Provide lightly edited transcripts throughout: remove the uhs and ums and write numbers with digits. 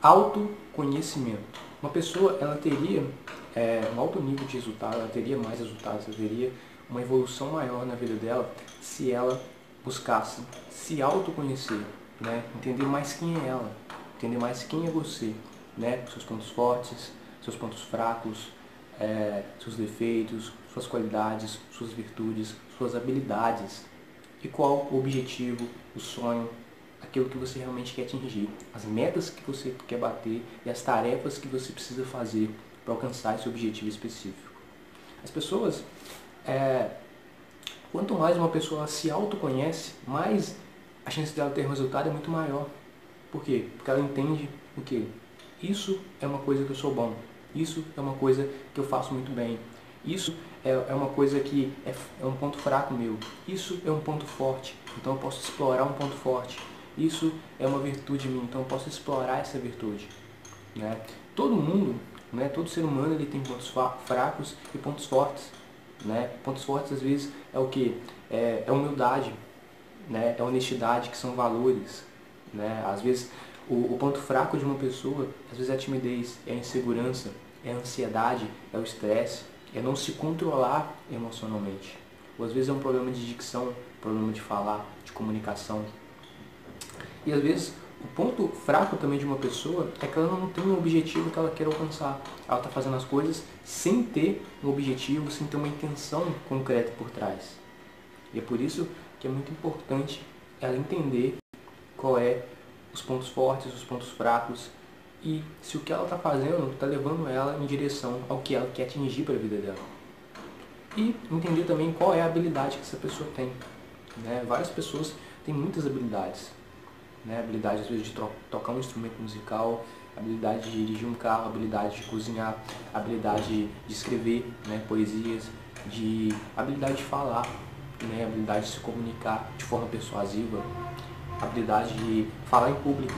autoconhecimento. Uma pessoa, ela teria um alto nível de resultado, ela teria mais resultados, ela teria uma evolução maior na vida dela se ela buscasse se autoconhecer, né? Entender mais quem é ela, entender mais quem é você, né? Seus pontos fortes, seus pontos fracos, seus defeitos, suas qualidades, suas virtudes, suas habilidades e qual o objetivo, o sonho, aquilo que você realmente quer atingir, as metas que você quer bater e as tarefas que você precisa fazer para alcançar esse objetivo específico. As pessoas, quanto mais uma pessoa se autoconhece, mais a chance dela ter um resultado é muito maior. Por quê? Porque ela entende o quê? Isso é uma coisa que eu sou bom, isso é uma coisa que eu faço muito bem, isso é uma coisa que é um ponto fraco meu, isso é um ponto forte, então eu posso explorar um ponto forte, isso é uma virtude minha, então eu posso explorar essa virtude. Né? Todo mundo, né, todo ser humano, ele tem pontos fracos e pontos fortes. Né? Pontos fortes às vezes é o que? É humildade, né? É honestidade, que são valores. Né? Às vezes o ponto fraco de uma pessoa, às vezes é a timidez, é a insegurança, é a ansiedade, é o estresse, é não se controlar emocionalmente. Ou às vezes é um problema de dicção, problema de falar, de comunicação. E às vezes o ponto fraco também de uma pessoa é que ela não tem um objetivo que ela quer alcançar. Ela está fazendo as coisas sem ter um objetivo, sem ter uma intenção concreta por trás. E é por isso que é muito importante ela entender qual é os pontos fortes, os pontos fracos e se o que ela está fazendo está levando ela em direção ao que ela quer atingir para a vida dela. E entender também qual é a habilidade que essa pessoa tem. Né? Várias pessoas têm muitas habilidades. Né? Habilidade às vezes de tocar um instrumento musical, habilidade de dirigir um carro, habilidade de cozinhar, habilidade de escrever, né, poesias, habilidade de falar, né, habilidade de se comunicar de forma persuasiva, habilidade de falar em público.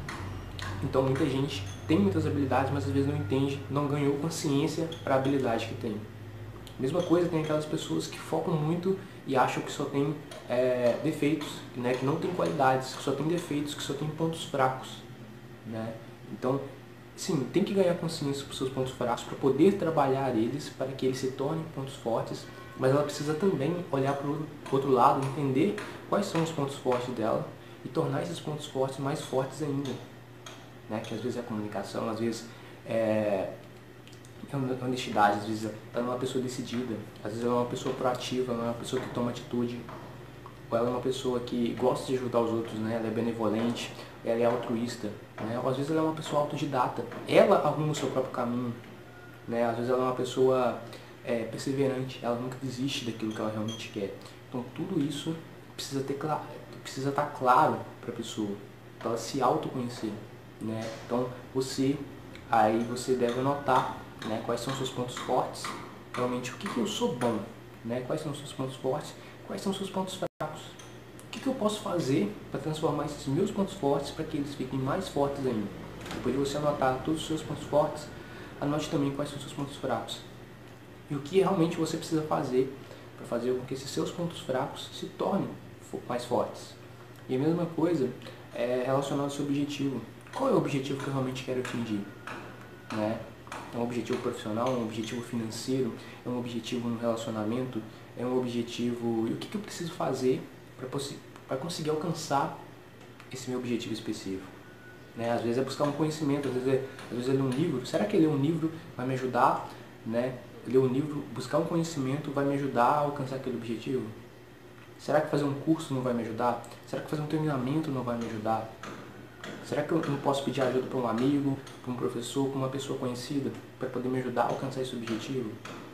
Então muita gente tem muitas habilidades, mas às vezes não entende, não ganhou consciência para a habilidade que tem. Mesma coisa tem aquelas pessoas que focam muito e acham que só tem defeitos, né, que não tem qualidades, que só tem defeitos, que só tem pontos fracos. Né? Então, sim, tem que ganhar consciência para os seus pontos fracos, para poder trabalhar eles, para que eles se tornem pontos fortes, mas ela precisa também olhar para o outro lado, entender quais são os pontos fortes dela e tornar esses pontos fortes mais fortes ainda. Né? Que às vezes é a comunicação, às vezes é honestidade, às vezes ela é uma pessoa decidida, às vezes ela é uma pessoa proativa, ela é uma pessoa que toma atitude, ou ela é uma pessoa que gosta de ajudar os outros, né? Ela é benevolente, ela é altruísta, né? Ou às vezes ela é uma pessoa autodidata, ela arruma o seu próprio caminho, né? Às vezes ela é uma pessoa perseverante, ela nunca desiste daquilo que ela realmente quer. Então tudo isso precisa estar claro para a pessoa, para ela se autoconhecer. Né? Então você deve anotar, né, quais são os seus pontos fortes, realmente o que eu sou bom, né? Quais são os seus pontos fortes, quais são os seus pontos fracos, o que eu posso fazer para transformar esses meus pontos fortes para que eles fiquem mais fortes ainda. Depois de você anotar todos os seus pontos fortes, anote também quais são os seus pontos fracos e o que realmente você precisa fazer para fazer com que esses seus pontos fracos se tornem mais fortes. E a mesma coisa é relacionado ao seu objetivo. Qual é o objetivo que eu realmente quero atingir? Né? É um objetivo profissional, um objetivo financeiro, é um objetivo no relacionamento, é um objetivo... E o que eu preciso fazer para conseguir alcançar esse meu objetivo específico? Né? Às vezes é buscar um conhecimento, às vezes é ler um livro. Será que ler um livro vai me ajudar? Né? Ler um livro, buscar um conhecimento vai me ajudar a alcançar aquele objetivo? Será que fazer um curso não vai me ajudar? Será que fazer um treinamento não vai me ajudar? Será que eu não posso pedir ajuda para um amigo, para um professor, para uma pessoa conhecida, para poder me ajudar a alcançar esse objetivo?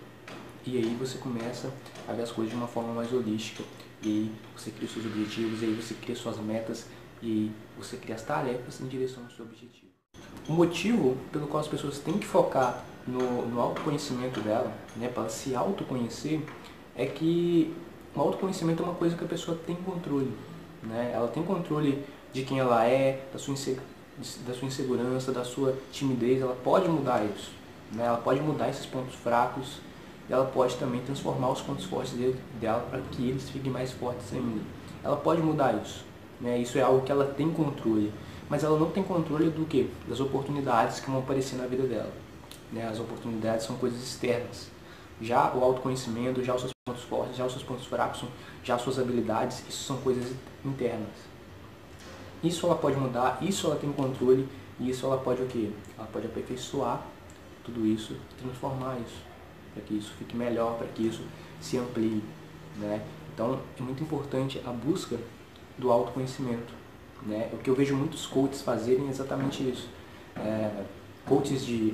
E aí você começa a ver as coisas de uma forma mais holística. E você cria os seus objetivos, e aí você cria suas metas, e você cria as tarefas em direção ao seu objetivo. O motivo pelo qual as pessoas têm que focar no autoconhecimento dela, né, para se autoconhecer, é que o autoconhecimento é uma coisa que a pessoa tem controle. Né? Ela tem controle de quem ela é, da sua insegurança, da sua timidez. Ela pode mudar isso. Né? Ela pode mudar esses pontos fracos. E ela pode também transformar os pontos fortes dela para que eles fiquem mais fortes ainda. Ela pode mudar isso. Né? Isso é algo que ela tem controle. mas ela não tem controle do quê? Das oportunidades que vão aparecer na vida dela. Né? As oportunidades são coisas externas. Já o autoconhecimento, já os seus pontos fortes, já os seus pontos fracos, já as suas habilidades, isso são coisas internas. Isso ela pode mudar, isso ela tem controle, e isso ela pode o quê? Ela pode aperfeiçoar tudo isso, transformar isso, para que isso fique melhor, para que isso se amplie. Né? Então é muito importante a busca do autoconhecimento. Né? O que eu vejo muitos coaches fazerem é exatamente isso. Coaches de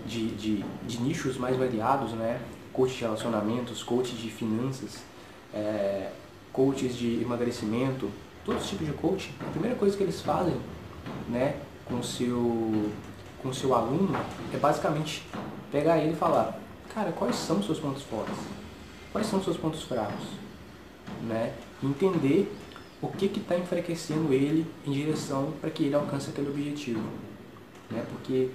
nichos mais variados, né? Coaches de relacionamentos, coaches de finanças, coaches de emagrecimento, todos os tipos de coaching. A primeira coisa que eles fazem, né, com o seu aluno é basicamente pegar ele e falar: cara, quais são os seus pontos fortes? Quais são os seus pontos fracos? Né? Entender o que está enfraquecendo ele em direção para que ele alcance aquele objetivo. Né? Porque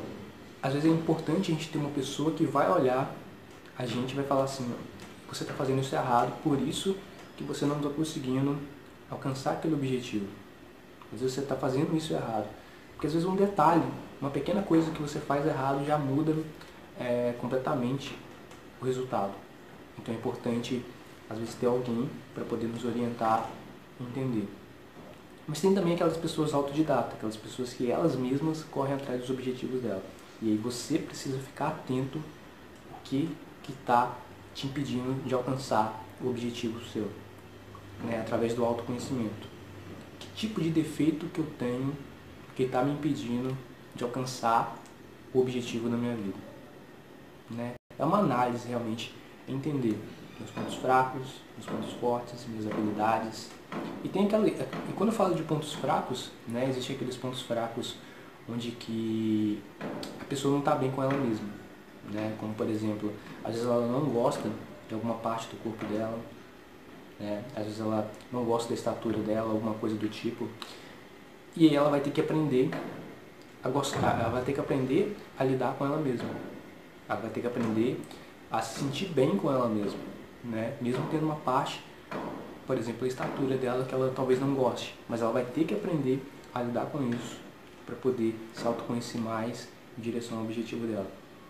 às vezes é importante a gente ter uma pessoa que vai olhar a gente e vai falar assim: você está fazendo isso errado, por isso que você não está conseguindo alcançar aquele objetivo. Às vezes você está fazendo isso errado. Porque às vezes um detalhe, uma pequena coisa que você faz errado já muda completamente o resultado. Então é importante, às vezes, ter alguém para poder nos orientar e entender. Mas tem também aquelas pessoas autodidatas, aquelas pessoas que elas mesmas correm atrás dos objetivos dela. E aí você precisa ficar atento o que está te impedindo de alcançar o objetivo seu, né? Através do autoconhecimento. Que tipo de defeito que eu tenho que está me impedindo de alcançar o objetivo da minha vida? Né? É uma análise realmente, entender meus pontos fracos, meus pontos fortes, minhas habilidades. E quando eu falo de pontos fracos, né, existem aqueles pontos fracos onde que a pessoa não está bem com ela mesma. Né? Como, por exemplo, às vezes ela não gosta de alguma parte do corpo dela, né? Às vezes ela não gosta da estatura dela, alguma coisa do tipo. E aí ela vai ter que aprender a gostar, ela vai ter que aprender a lidar com ela mesma. Ela vai ter que aprender a se sentir bem com ela mesma, né? Mesmo tendo uma parte, por exemplo, a estatura dela que ela talvez não goste, mas ela vai ter que aprender a lidar com isso para poder se autoconhecer mais em direção ao objetivo dela.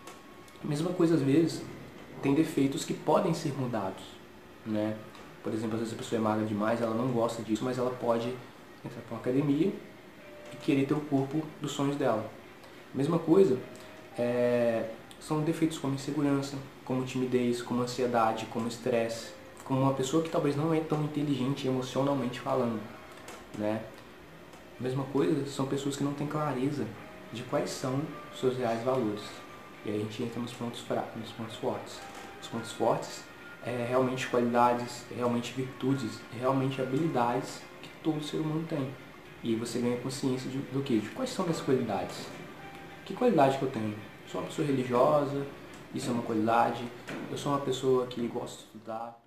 A mesma coisa, às vezes, tem defeitos que podem ser mudados, né? Por exemplo, às vezes a pessoa é magra demais, ela não gosta disso, mas ela pode entrar para uma academia e querer ter o corpo dos sonhos dela. Mesma coisa, são defeitos como insegurança, como timidez, como ansiedade, como estresse, como uma pessoa que talvez não é tão inteligente emocionalmente falando, né? Mesma coisa, são pessoas que não têm clareza de quais são os seus reais valores. E aí a gente entra nos pontos fracos, nos pontos fortes. Os pontos fortes é realmente qualidades, é realmente virtudes, é realmente habilidades que todo ser humano tem. E aí você ganha consciência do quê? De quais são as qualidades. Que qualidade que eu tenho? Eu sou uma pessoa religiosa, isso é uma qualidade. Eu sou uma pessoa que gosta de estudar.